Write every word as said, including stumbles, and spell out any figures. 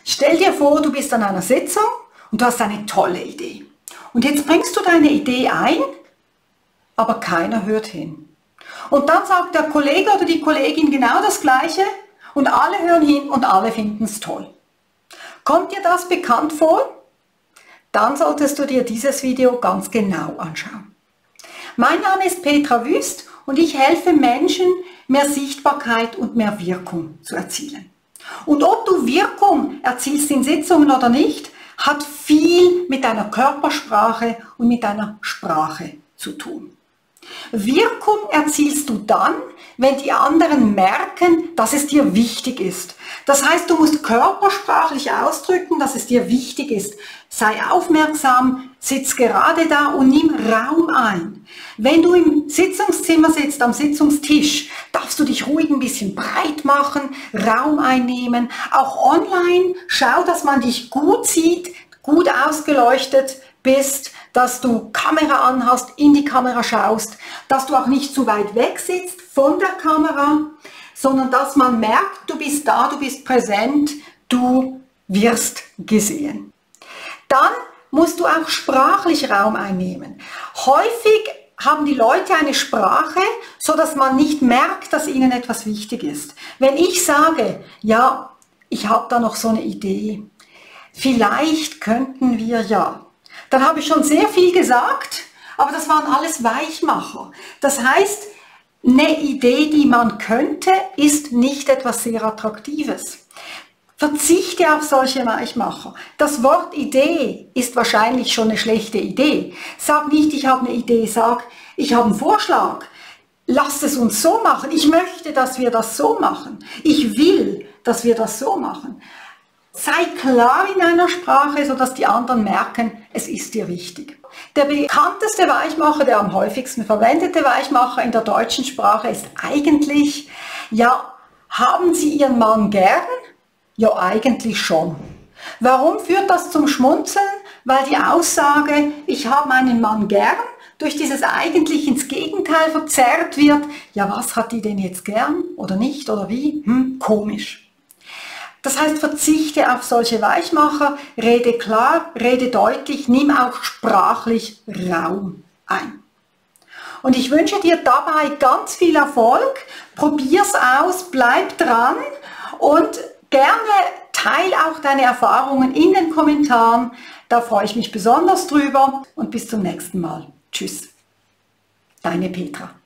Stell dir vor, du bist an einer Sitzung und du hast eine tolle Idee. Und jetzt bringst du deine Idee ein, aber keiner hört hin. Und dann sagt der Kollege oder die Kollegin genau das Gleiche und alle hören hin und alle finden es toll. Kommt dir das bekannt vor? Dann solltest du dir dieses Video ganz genau anschauen. Mein Name ist Petra Wüst und ich helfe Menschen, mehr Sichtbarkeit und mehr Wirkung zu erzielen. Und ob du Wirkung erzielst in Sitzungen oder nicht, hat viel mit deiner Körpersprache und mit deiner Sprache zu tun. Wirkung erzielst du dann, wenn die anderen merken, dass es dir wichtig ist. Das heißt, du musst körpersprachlich ausdrücken, dass es dir wichtig ist. Sei aufmerksam, sitz gerade da und nimm Raum ein. Wenn du im Sitzungszimmer sitzt, am Sitzungstisch, darfst du dich ruhig ein bisschen breit machen, Raum einnehmen. Auch online, schau, dass man dich gut sieht, gut ausgeleuchtet bist, dass du Kamera anhast, in die Kamera schaust, dass du auch nicht zu weit weg sitzt von der Kamera, sondern dass man merkt, du bist da, du bist präsent, du wirst gesehen. Dann musst du auch sprachlich Raum einnehmen. Häufig haben die Leute eine Sprache, so dass man nicht merkt, dass ihnen etwas wichtig ist. Wenn ich sage, ja, ich habe da noch so eine Idee, vielleicht könnten wir ja, dann habe ich schon sehr viel gesagt, aber das waren alles Weichmacher. Das heißt, eine Idee, die man könnte, ist nicht etwas sehr Attraktives. Verzichte auf solche Weichmacher. Das Wort Idee ist wahrscheinlich schon eine schlechte Idee. Sag nicht, ich habe eine Idee, sag, ich habe einen Vorschlag. Lass es uns so machen. Ich möchte, dass wir das so machen. Ich will, dass wir das so machen. Sei klar in deiner Sprache, sodass die anderen merken, es ist dir wichtig. Der bekannteste Weichmacher, der am häufigsten verwendete Weichmacher in der deutschen Sprache ist eigentlich, ja, haben Sie Ihren Mann gern? Ja, eigentlich schon. Warum führt das zum Schmunzeln? Weil die Aussage, ich habe meinen Mann gern, durch dieses eigentlich ins Gegenteil verzerrt wird. Ja, was hat die denn jetzt gern oder nicht oder wie? Hm, komisch. Das heißt, verzichte auf solche Weichmacher, rede klar, rede deutlich, nimm auch sprachlich Raum ein. Und ich wünsche dir dabei ganz viel Erfolg, probier's aus, bleib dran und gerne teile auch deine Erfahrungen in den Kommentaren, da freue ich mich besonders drüber und bis zum nächsten Mal. Tschüss, deine Petra.